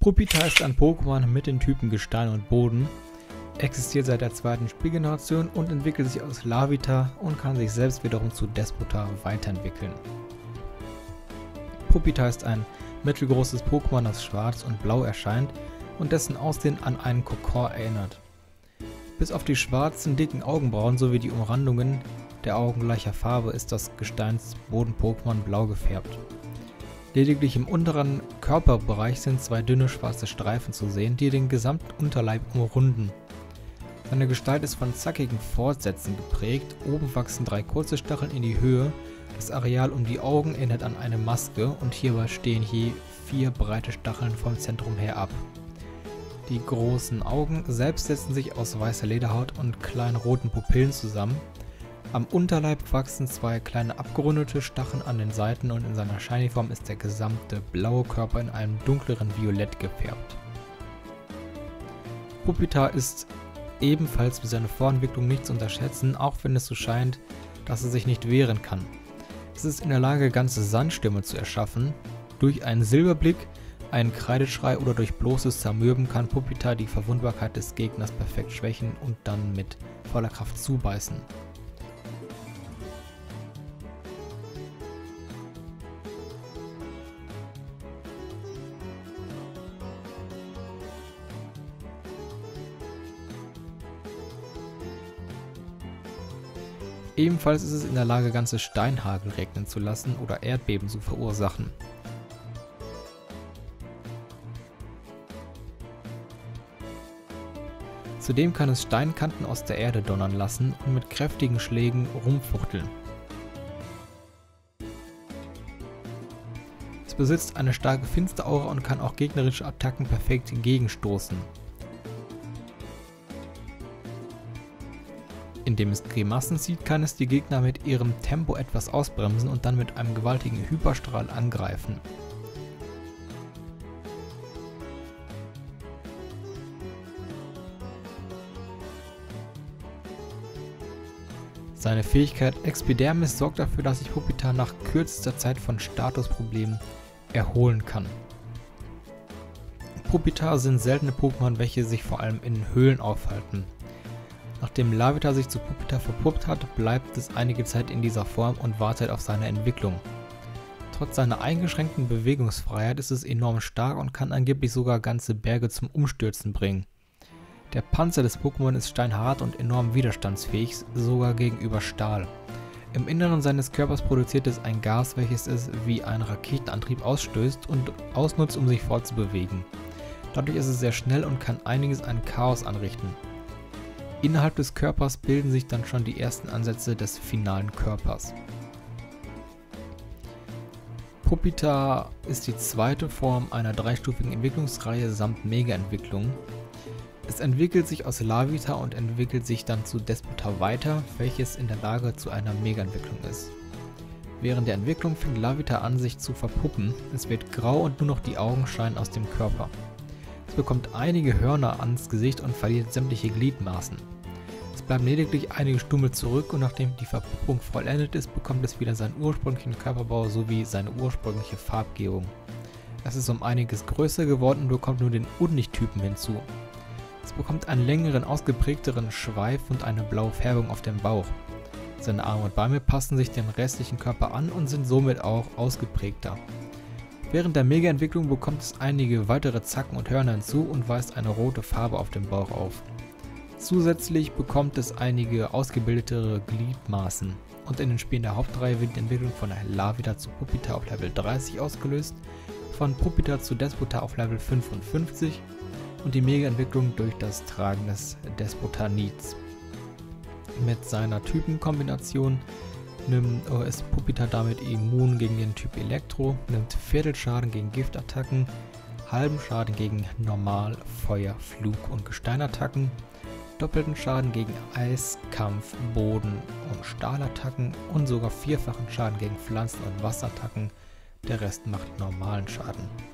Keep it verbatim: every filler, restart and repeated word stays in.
Pupitar ist ein Pokémon mit den Typen Gestein und Boden, existiert seit der zweiten Spielgeneration und entwickelt sich aus Larvitar und kann sich selbst wiederum zu Despotar weiterentwickeln. Pupitar ist ein mittelgroßes Pokémon, das schwarz und blau erscheint und dessen Aussehen an einen Kokor erinnert. Bis auf die schwarzen, dicken Augenbrauen sowie die Umrandungen der Augen gleicher Farbe ist das Gesteins-Boden-Pokémon blau gefärbt. Lediglich im unteren Körperbereich sind zwei dünne schwarze Streifen zu sehen, die den gesamten Unterleib umrunden. Seine Gestalt ist von zackigen Fortsätzen geprägt, oben wachsen drei kurze Stacheln in die Höhe, das Areal um die Augen erinnert an eine Maske und hierbei stehen je vier breite Stacheln vom Zentrum her ab. Die großen Augen selbst setzen sich aus weißer Lederhaut und kleinen roten Pupillen zusammen. Am Unterleib wachsen zwei kleine abgerundete Stacheln an den Seiten und in seiner Shiny-Form ist der gesamte blaue Körper in einem dunkleren Violett gefärbt. Pupitar ist ebenfalls wie seine Vorentwicklung nicht zu unterschätzen, auch wenn es so scheint, dass es sich nicht wehren kann. Es ist in der Lage, ganze Sandstürme zu erschaffen. Durch einen Silberblick, einen Kreideschrei oder durch bloßes Zermürben kann Pupitar die Verwundbarkeit des Gegners perfekt schwächen und dann mit voller Kraft zubeißen. Ebenfalls ist es in der Lage, ganze Steinhagel regnen zu lassen oder Erdbeben zu verursachen. Zudem kann es Steinkanten aus der Erde donnern lassen und mit kräftigen Schlägen rumfuchteln. Es besitzt eine starke Finsteraura und kann auch gegnerische Attacken perfekt gegenstoßen. Indem es Grimassen zieht, kann es die Gegner mit ihrem Tempo etwas ausbremsen und dann mit einem gewaltigen Hyperstrahl angreifen. Seine Fähigkeit Expidermis sorgt dafür, dass sich Pupitar nach kürzester Zeit von Statusproblemen erholen kann. Pupitar sind seltene Pokémon, welche sich vor allem in Höhlen aufhalten. Nachdem Larvitar sich zu Pupitar verpuppt hat, bleibt es einige Zeit in dieser Form und wartet auf seine Entwicklung. Trotz seiner eingeschränkten Bewegungsfreiheit ist es enorm stark und kann angeblich sogar ganze Berge zum Umstürzen bringen. Der Panzer des Pokémon ist steinhart und enorm widerstandsfähig, sogar gegenüber Stahl. Im Inneren seines Körpers produziert es ein Gas, welches es wie ein Raketenantrieb ausstößt und ausnutzt, um sich fortzubewegen. Dadurch ist es sehr schnell und kann einiges an Chaos anrichten. Innerhalb des Körpers bilden sich dann schon die ersten Ansätze des finalen Körpers. Pupitar ist die zweite Form einer dreistufigen Entwicklungsreihe samt Mega-Entwicklung. Es entwickelt sich aus Larvitar und entwickelt sich dann zu Despotar weiter, welches in der Lage zu einer Mega-Entwicklung ist. Während der Entwicklung fängt Larvitar an, sich zu verpuppen. Es wird grau und nur noch die Augen scheinen aus dem Körper. Es bekommt einige Hörner ans Gesicht und verliert sämtliche Gliedmaßen. Es bleiben lediglich einige Stummel zurück und nachdem die Verpuppung vollendet ist, bekommt es wieder seinen ursprünglichen Körperbau sowie seine ursprüngliche Farbgebung. Es ist um einiges größer geworden und bekommt nur den Unlichttypen hinzu. Es bekommt einen längeren, ausgeprägteren Schweif und eine blaue Färbung auf dem Bauch. Seine Arme und Beine passen sich dem restlichen Körper an und sind somit auch ausgeprägter. Während der Mega-Entwicklung bekommt es einige weitere Zacken und Hörner hinzu und weist eine rote Farbe auf dem Bauch auf. Zusätzlich bekommt es einige ausgebildetere Gliedmaßen. Und in den Spielen der Hauptreihe wird die Entwicklung von Larvitar zu Pupitar auf Level dreißig ausgelöst, von Pupitar zu Despotar auf Level fünfundfünfzig und die Mega-Entwicklung durch das Tragen des Despotar-Nids. Mit seiner Typenkombination nimmt, äh, ist Pupitar damit immun gegen den Typ Elektro, nimmt Viertelschaden gegen Giftattacken, halben Schaden gegen Normal-, Feuer-, Flug- und Gesteinattacken, doppelten Schaden gegen Eis-, Kampf-, Boden- und Stahlattacken und sogar vierfachen Schaden gegen Pflanzen- und Wasserattacken. Der Rest macht normalen Schaden.